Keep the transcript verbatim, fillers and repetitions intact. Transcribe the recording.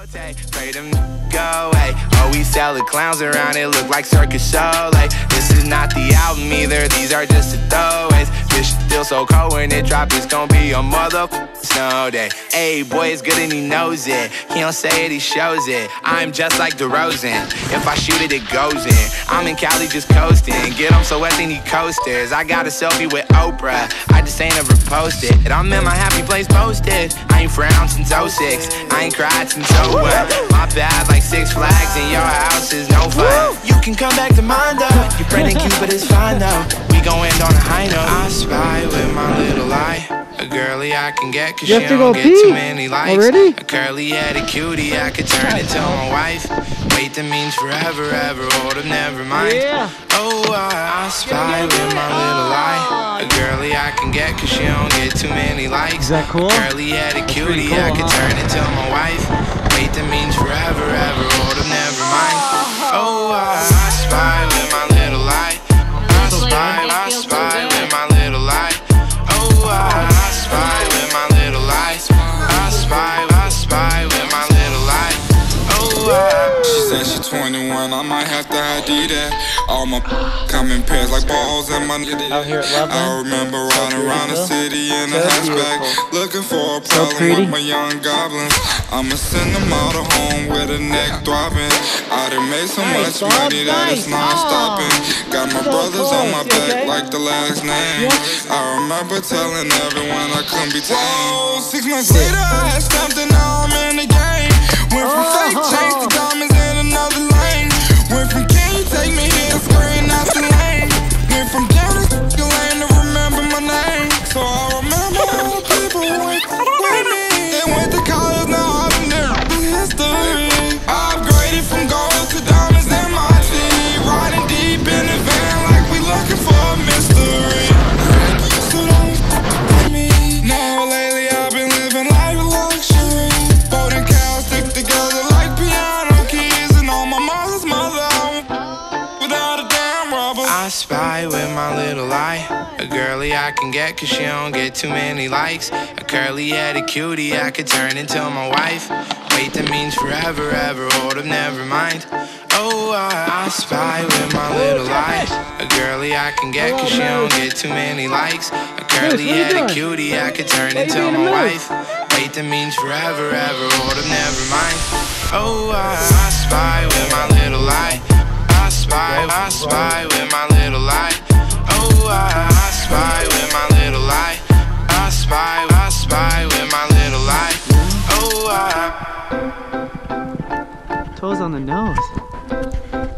Pray them go away. Oh, we sell the clowns around, it look like circus show. Like, this is not the album either, these are just the throwaways. This still so cold when it drop, it's gonna be a mother snow day. Hey, boy, it's good and he knows it. He don't say it, he shows it. I'm just like DeRozan. If I shoot it, it goes in. I'm in Cali just coasting. Get him so wet, they need coasters. I got a selfie with Oprah, I just ain't ever posted. And I'm in my happy place posted. I ain't frowned since oh six, I ain't cried since oh one. My bad, like Six Flags, and your house is no fun. You can come back to mine though. You're pregnant cute, but it's fine though. We gon' end on a high note. I spy with my little eye, a girly I can get, cause she don't get too many likes. Already? A curly headed cutie I could turn into my wife. Wait, that means forever, ever, hold up, never mind. Yeah. Oh, I, I spy with my little eye, a girly I can get, cause she don't get too many likes. Is that cool? A curly headed cutie cool, I could huh? turn into my wife. Wait, that means forever, ever, hold up, never mind. Oh, I, I spy with my little eye. I spy, I spy with my little eye. Oh, I, I spy with my little eye. I spy, I spy with my little eye. Oh, I. She said she twenty-one, I might have to I D that. All my come in pairs like balls and my out here at I remember riding so around the city in a hatchback, looking for a problem so with my young goblins. I'ma send them all to home with a neck throbbing. I done made so much money that it's non-stopping. Got my brothers on my back like the last name. I remember telling everyone I couldn't be tamed. Whoa, six months later I had stamped and now I'm in the game. Went from fake chains to diamonds in another lane. Went from can you take me here, screen out the lane. Went from down to lane to remember my name. So I remember all the people who went with me. They went to college, now I've been there with history. I upgraded from gold to diamonds in my team. Riding deep in the van like we looking for a mystery. So don't f*** me. Now lately I've been living life of luxury. Boating cows stick together like piano keys. And on my mother's mother without a damn rubber. I spy with my little eye, a girly I can get, cause she don't get too many likes. A curly headed cutie I could turn into my wife. Wait, that means forever, ever, hold up, never mind. Oh, I, I spy with my little eye, a girly I can get, cause she don't get too many likes. A curly headed cutie I could turn into my wife. Wait, that means forever, ever, hold up, never mind. Oh, I, I spy with my little eye. I spy, I spy with my little eye. Oh, I, I spy with my little eye. I spy, I spy with my little eye. Oh, I. Toes on the nose.